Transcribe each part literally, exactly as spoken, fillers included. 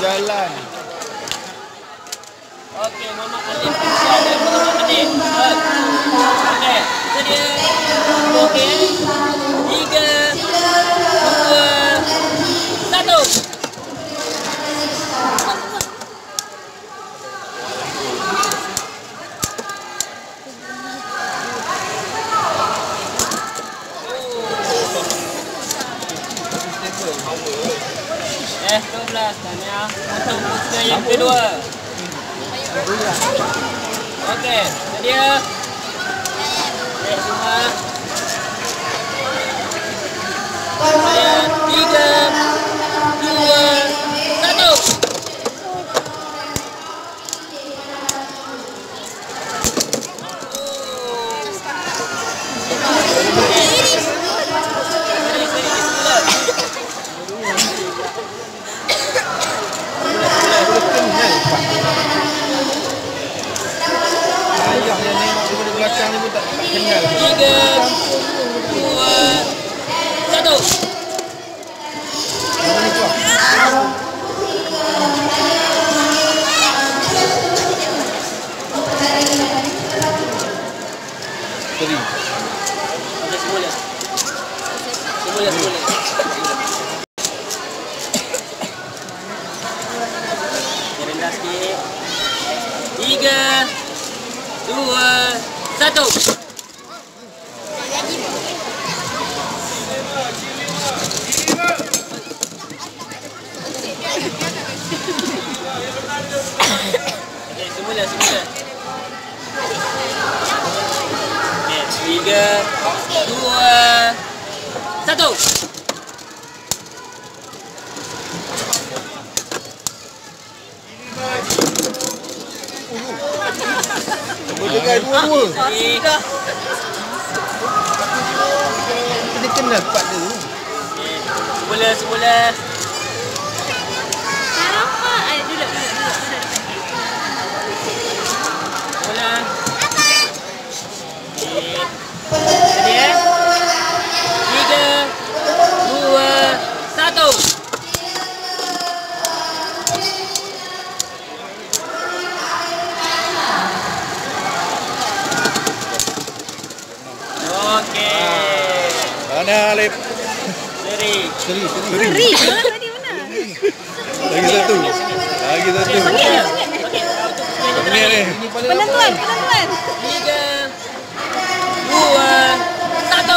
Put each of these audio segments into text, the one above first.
jalan. Okey, Muhammad Alif Fisya dan Muhammad Alif. Okey, itu dia. Okey. Tiga, dua, satu. Eh, dua belas Tanya untuk pusing yang kedua. Okey, sedia. Eh, semua. Saya tiga, dua, satu. Ayah yang nengok daripada belakang ni pun tak kenal. Tiga, dua, satu. Tadi. Okey, semula. Semula, semula. Rendah sikit. Tiga, dua, satu. Okey, semula, semula. Okey, tiga, dua, satu. Berdegai dua-dua. Tiga. Dia kenal part dia tu. Okey, semula, semula. Nampak? Ay, duduk, duduk, duduk. Semula. Okey. Jadi eh. Tiga, dua, satu. Okey. Mana Alif? Seri. Seri, seri. Seri, mana tadi mana? Lagi satu. Lagi satu. Okey. Okey, untuk pusing Ini yang ni. Penentuan, penentuan. Tiga, dua, satu.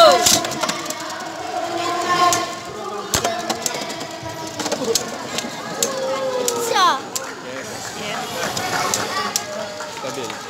Syah. Stabil.